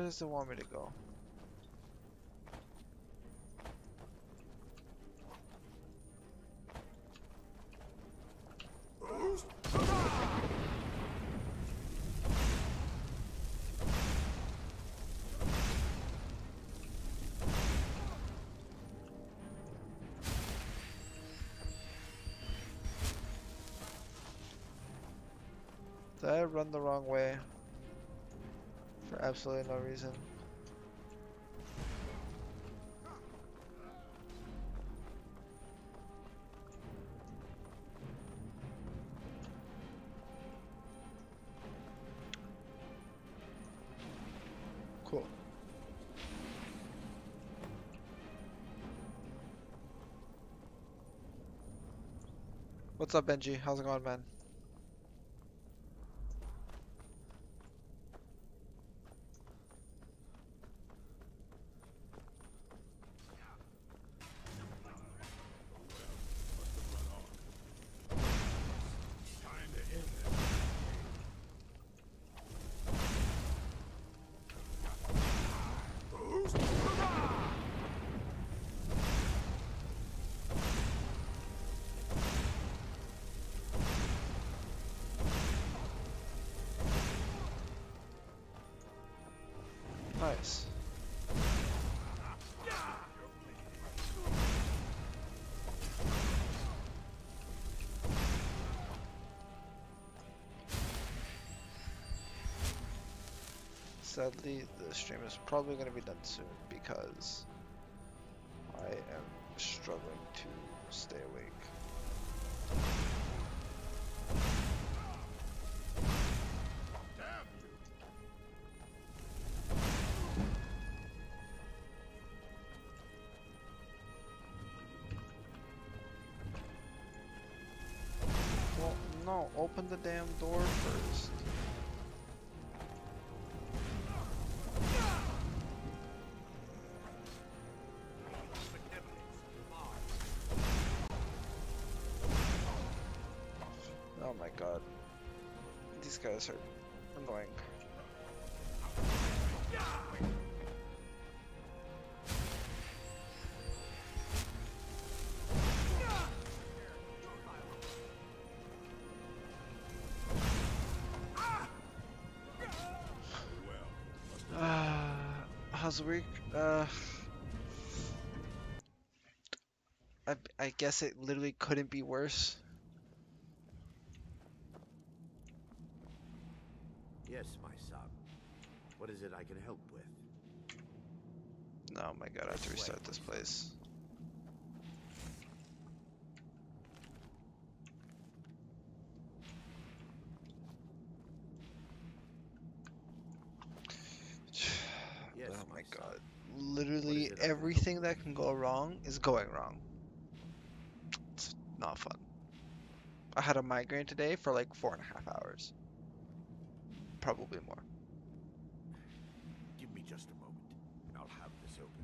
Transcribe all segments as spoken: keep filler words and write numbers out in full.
does it want me to go? Did I run the wrong way? For absolutely no reason. Cool. What's up, Benji? How's it going, man? Nice. Sadly, the stream is probably going to be done soon because I am struggling to stay awake. Well, no, open the damn door first. Oh my god. These guys are annoying. Uh, how's the week? Uh, I, I guess it literally couldn't be worse. Yes, my son. What is it I can help with? Oh my god, I have to restart this place. Yes, Oh my my son. god. Literally What is it I can help everything with? that can go wrong is going wrong. It's not fun. I had a migraine today for like four and a half hours. Probably more. Give me just a moment, and I'll have this open.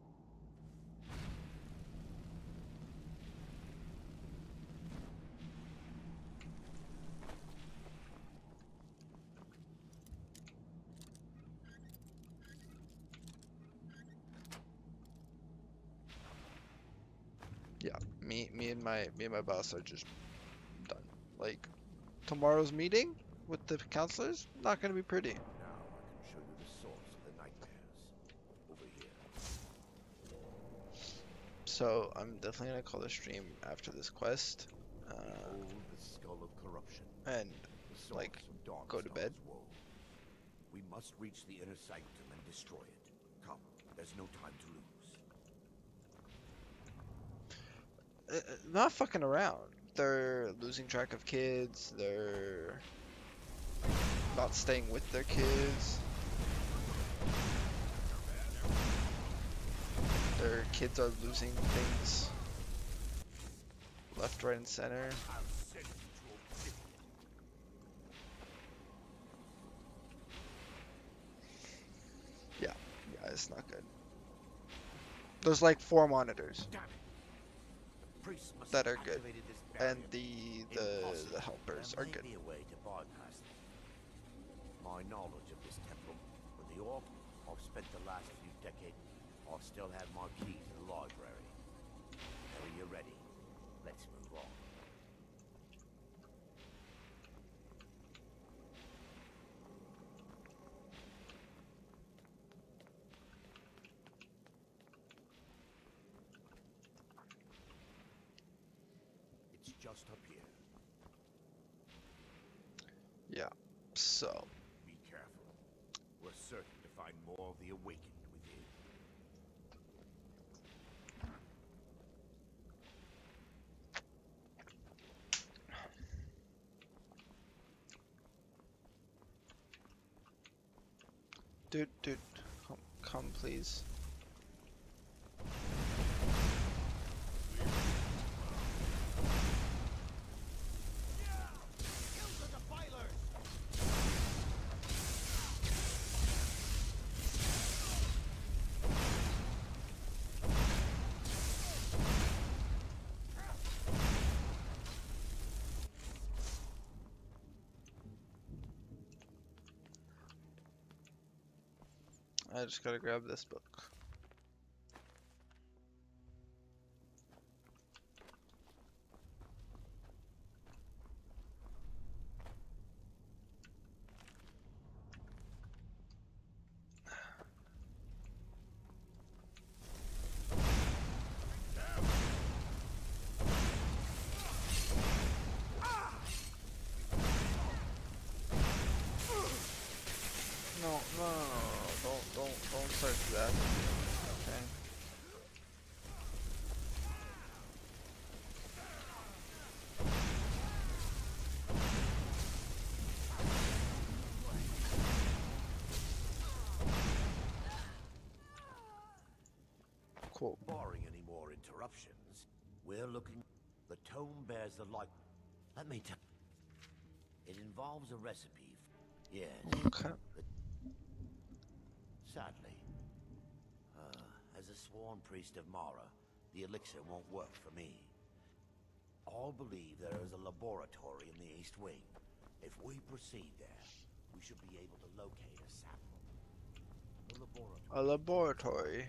Yeah, me me and my me and my boss are just done. Like tomorrow's meeting with the counselors, not gonna be pretty. Now I can show you the source of the nightmares. Over here. So I'm definitely gonna call the stream after this quest. Uh, Behold the skull of corruption. and The source like, of Dawn go to bed. Woe. We must reach the inner sanctum and destroy it. Come, there's no time to lose. Uh, uh, not fucking around. They're losing track of kids. They're not staying with their kids. Their kids are losing things left, right, and center. I'll send you to oblivion. Yeah, yeah, it's not good. There's like four monitors Damn it. The priests must that have are good, activated this barrier. and the the Impossible. the helpers There are may good. be a way to bypass them. My knowledge of this temple, with the orc, I've I've spent the last few decades. I'll still have my keys in the library. Whenever you're ready, let's move on. It's just up here. Yeah, so. Be careful. We're certain to find more of the awakened within. Dude, dude, come, come please. I just gotta grab this book. No, no, no, no, no, don't, don't, don't start that. Okay. Cool. Barring any more interruptions, we're looking. The tome bears the like. Let me tell. It involves a recipe. Yes. Okay. Sadly, uh, as a sworn priest of Mara, the elixir won't work for me. All believe there is a laboratory in the East Wing. If we proceed there, we should be able to locate a sample. The laboratory. A laboratory.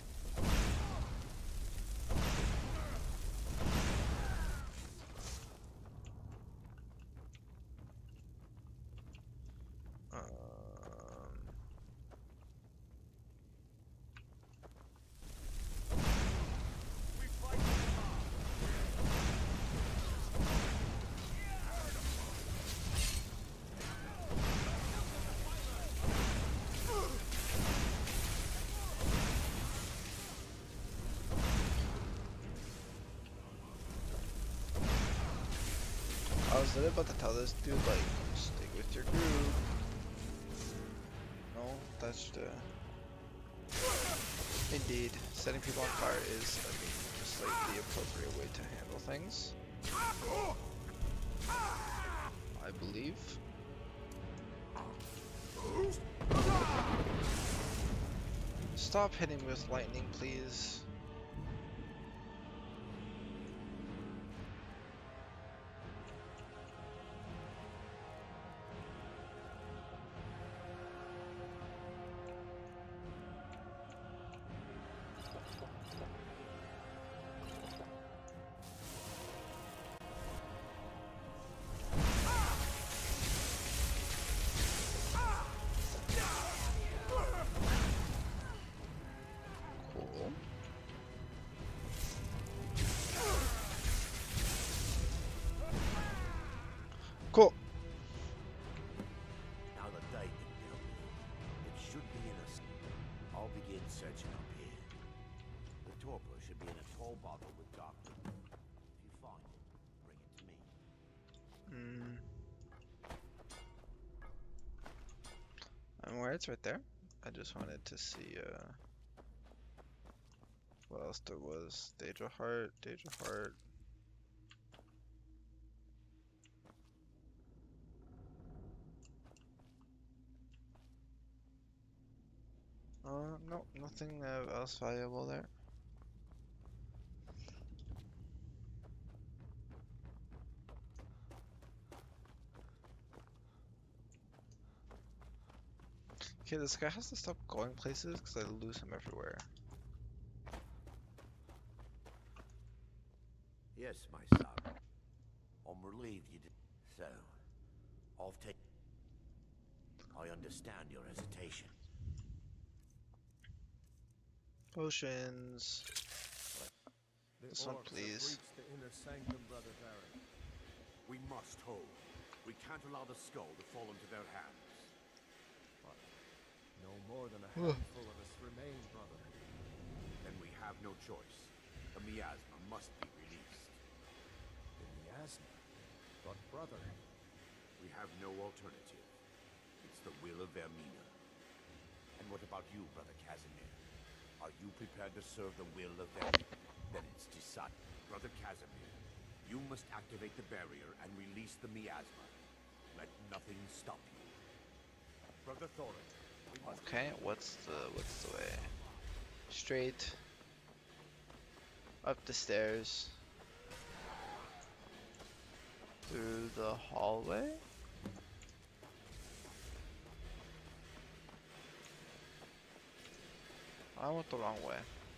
I was literally about to tell this dude, like, stick with your groove. No, that's the... Indeed, setting people on fire is, I mean, just like the appropriate way to handle things. I believe. Stop hitting me with lightning, please. Cool. Now the Daedric building. It should be in a. I'll begin searching up here. The torpor should be in a tall bottle with dark. If you find it, bring it to me. Hmm. I'm aware it's right there. I just wanted to see uh, what else there was. Daedra Heart, Daedra Heart. Uh, no, nothing uh, else valuable there. Okay, this guy has to stop going places because I lose him everywhere. Yes, my son. I'm relieved you did. So, I'll take. I understand your hesitation. Potions. The This one, orcs have please. breached the inner sanctum, Brother Baron. We must hold. We can't allow the skull to fall into their hands. But no more than a handful of us remain, brother. Then we have no choice. The miasma must be released. The miasma. But brother, We have no alternative. It's the will of Vermina. And what about you, Brother Casimir? Are you prepared to serve the will of Vermina? Then it's decided. Brother Casimir, you must activate the barrier and release the miasma. Let nothing stop you. Brother Thorin, we must... Okay, what's the what's the way? Straight up the stairs through the hallway. I went the wrong way.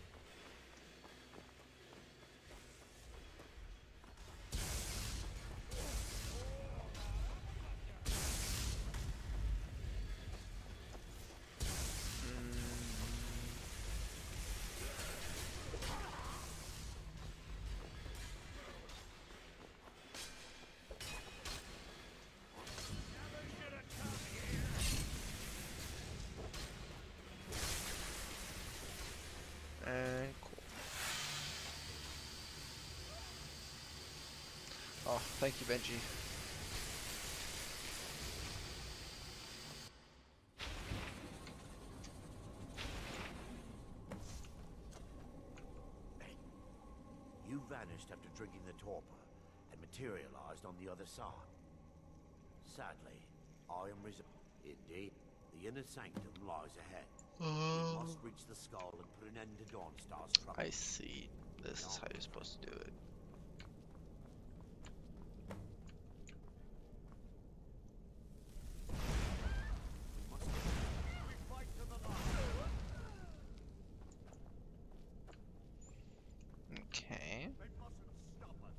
And cool. Oh, thank you, Benji. You vanished after drinking the torpor and materialized on the other side. Sadly, I am res- Indeed, the inner sanctum lies ahead. We must reach the skull and put an end to Dawnstar's trouble. I see. This is how you're supposed to do it. We must we fight to the last. Okay. They mustn't stop us.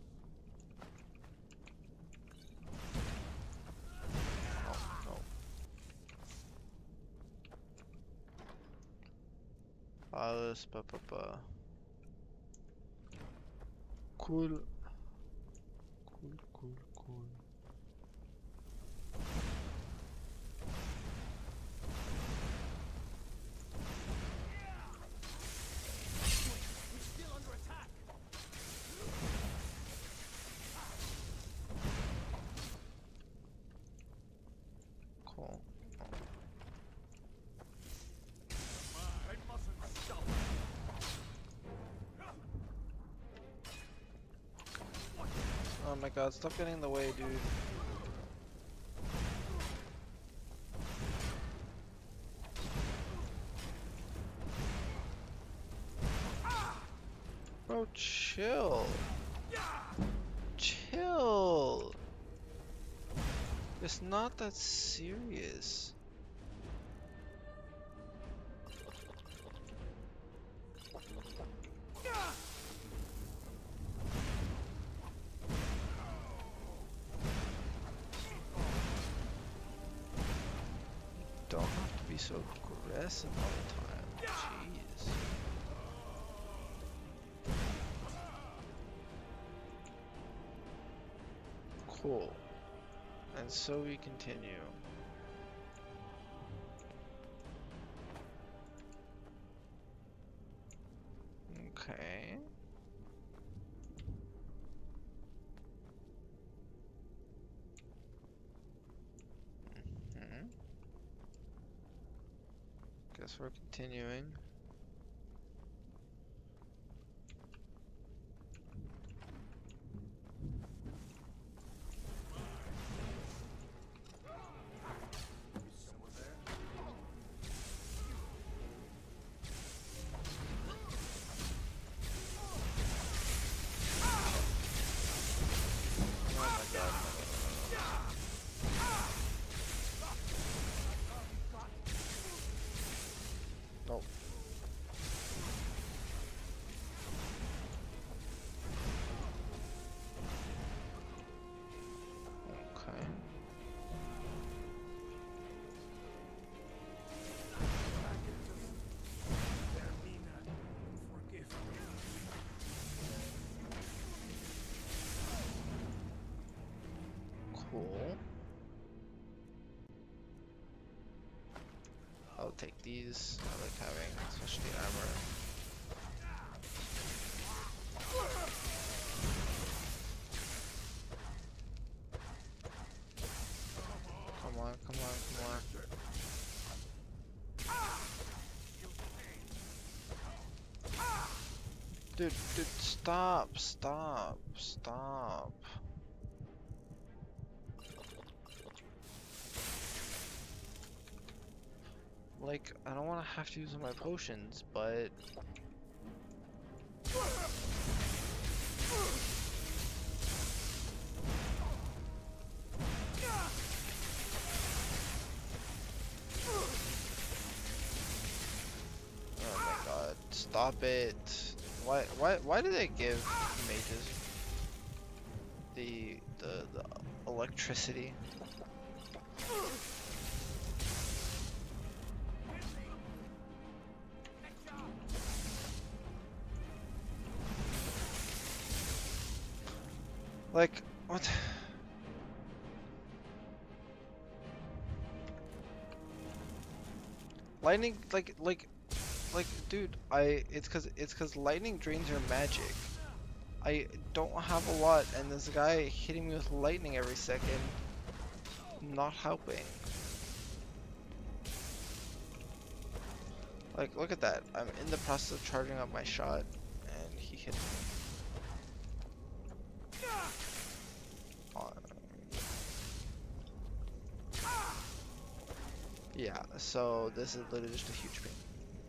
Oh, no. Alles, ba, ba, ba. Cool. Cool, cool, cool. we're still under attack. Cool. They mustn't stop us. Oh my god, stop getting in the way, dude. Bro, chill. Chill. It's not that serious. Don't have to be so aggressive all the time. Jeez. Cool. And so we continue. Okay. Mhm. Guess we're continuing. Oh my god. Cool. I'll take these. I like having specialty armor. Come on, come on, come on. Dude, dude, stop, stop, stop. Like, I don't want to have to use my potions, but... Oh my god, stop it. Why, why, why do they give mages the, the, the electricity? Like, what? Lightning, like, like, like, dude, I, it's cause, it's cause lightning drains your magic. I don't have a lot, and this guy hitting me with lightning every second, not helping. Like, look at that. I'm in the process of charging up my shot, and he hit me. Yeah, so this is literally just a huge pain.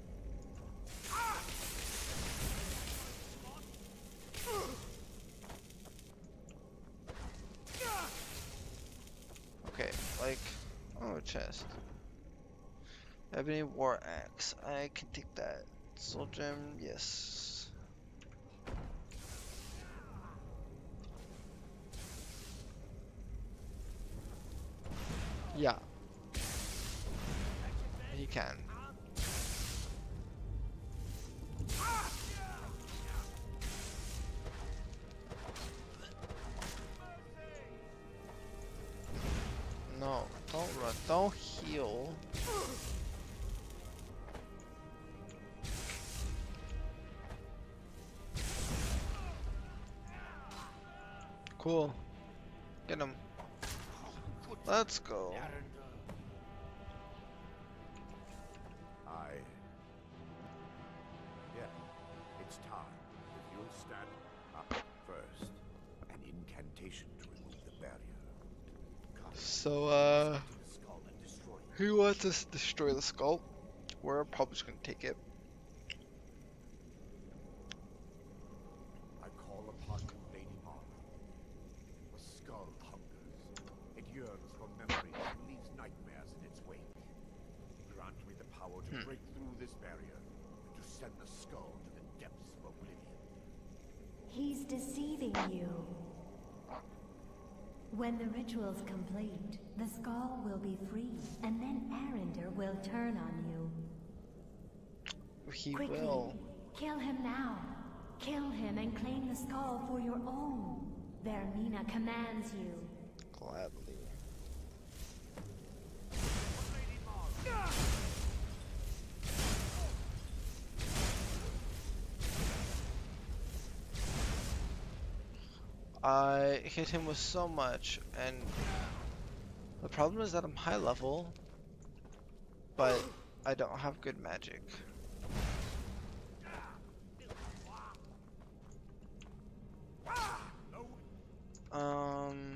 Okay, like, oh, a chest. Ebony War Axe, I can take that. Soul Gem, yes. Yeah. He can. No, don't run, don't heal. Cool. Get him. Let's go. I... Yeah, it's time. If you'll stand up first, an incantation to remove the barrier. Come, So, uh, to the skull and destroy it. who wants us to destroy the skull? We're probably just gonna take it. I call upon you, Lady Marla. The skull hungers. It yearns for memories and leaves nightmares in its wake. Grant me the power to Hmm. break through this barrier and to send the skull to the depths of oblivion. He's deceiving you. When the ritual's complete, the skull will be free, and then Arender will turn on you. He Quickly, will. kill him now. Kill him and claim the skull for your own. Vermina commands you. Gladly. I hit him with so much, and the problem is that I'm high level, but I don't have good magic. Um...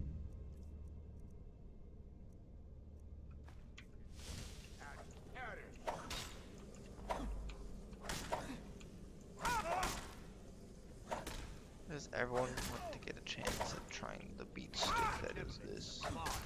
Does everyone want to get a chance at trying the beat stick that is this?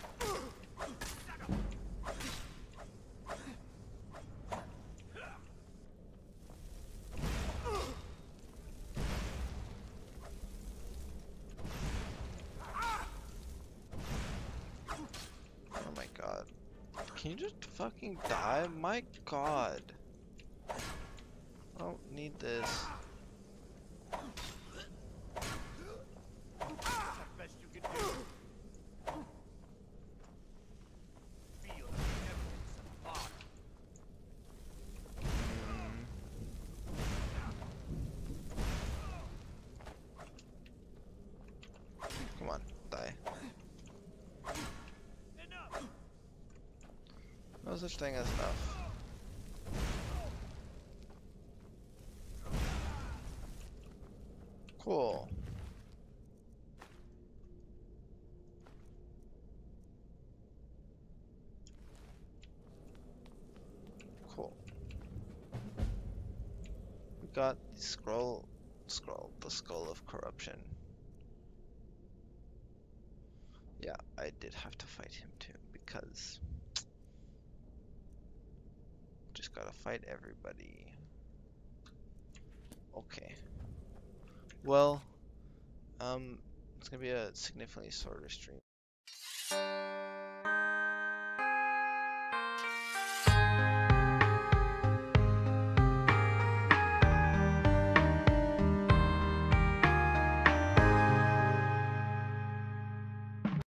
Oh my god. Can you just fucking die? My god. I don't need this. Best you can do. die. No such thing as enough. Cool. Cool. We got the scroll, scroll, the skull of corruption. Yeah, I did have to fight him too, because just gotta fight everybody. Okay. Well, um, it's gonna be a significantly shorter stream.